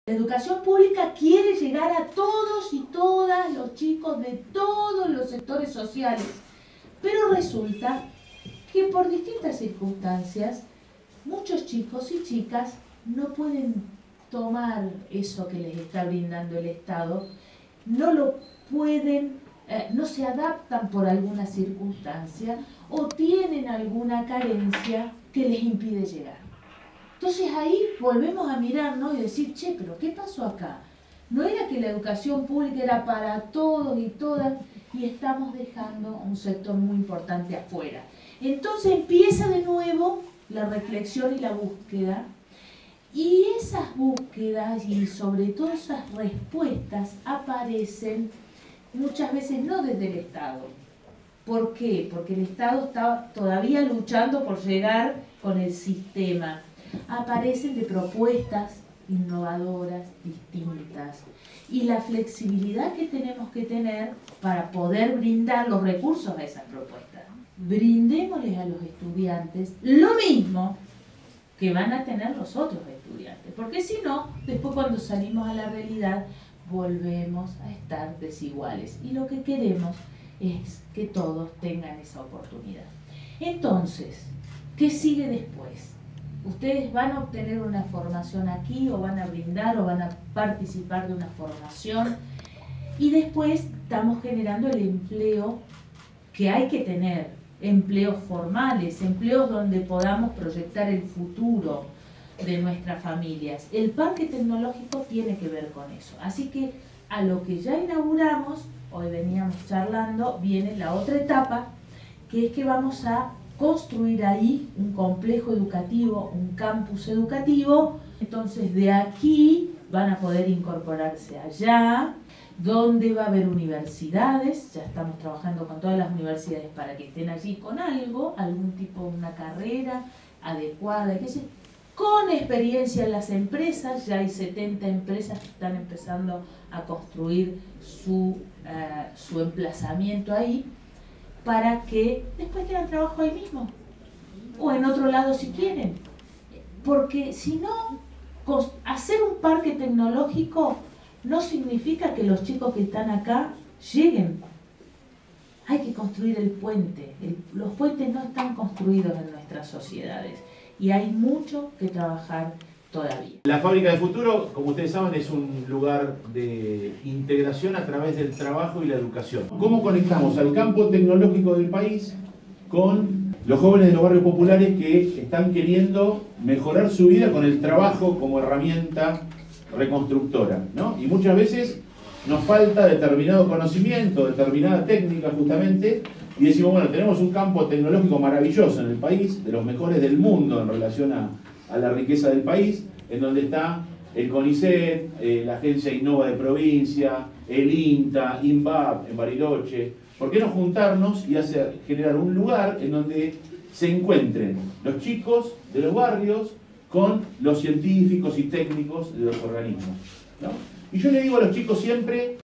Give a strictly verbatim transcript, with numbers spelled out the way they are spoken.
La educación pública quiere llegar a todos y todas los chicos de todos los sectores sociales, pero resulta que por distintas circunstancias muchos chicos y chicas no pueden tomar eso que les está brindando el Estado, no lo pueden, eh, no se adaptan por alguna circunstancia o tienen alguna carencia que les impide llegar. Entonces ahí volvemos a mirarnos y decir, che, pero ¿qué pasó acá? No era que la educación pública era para todos y todas y estamos dejando un sector muy importante afuera. Entonces empieza de nuevo la reflexión y la búsqueda, y esas búsquedas y sobre todo esas respuestas aparecen muchas veces no desde el Estado. ¿Por qué? Porque el Estado está todavía luchando por llegar con el sistema. Aparecen de propuestas innovadoras, distintas, y la flexibilidad que tenemos que tener para poder brindar los recursos a esas propuestas. Brindémosles a los estudiantes lo mismo que van a tener los otros estudiantes, porque si no, después cuando salimos a la realidad volvemos a estar desiguales, y lo que queremos es que todos tengan esa oportunidad. Entonces, ¿qué sigue después? Ustedes van a obtener una formación aquí, o van a brindar, o van a participar de una formación, y después estamos generando el empleo que hay que tener, empleos formales, empleos donde podamos proyectar el futuro de nuestras familias. El parque tecnológico tiene que ver con eso. Así que a lo que ya inauguramos, hoy veníamos charlando, viene la otra etapa, que es que vamos a construir ahí un complejo educativo, un campus educativo. Entonces de aquí van a poder incorporarse allá, donde va a haber universidades. Ya estamos trabajando con todas las universidades para que estén allí con algo, algún tipo, una carrera adecuada, qué sé, con experiencia en las empresas. Ya hay setenta empresas que están empezando a construir su, uh, su emplazamiento ahí, para que después tengan trabajo ahí mismo, o en otro lado si quieren. Porque si no, hacer un parque tecnológico no significa que los chicos que están acá lleguen. Hay que construir el puente. El, los puentes no están construidos en nuestras sociedades, y hay mucho que trabajar todavía. La Fábrica de Futuro, como ustedes saben, es un lugar de integración a través del trabajo y la educación. ¿Cómo conectamos al campo tecnológico del país con los jóvenes de los barrios populares que están queriendo mejorar su vida con el trabajo como herramienta reconstructora, ¿no? Y muchas veces nos falta determinado conocimiento, determinada técnica justamente, y decimos, bueno, tenemos un campo tecnológico maravilloso en el país, de los mejores del mundo en relación a a la riqueza del país, en donde está el CONICET, eh, la Agencia Innova de Provincia, el INTA, INVAP en Bariloche. ¿Por qué no juntarnos y hacer, generar un lugar en donde se encuentren los chicos de los barrios con los científicos y técnicos de los organismos, ¿no? Y yo le digo a los chicos siempre,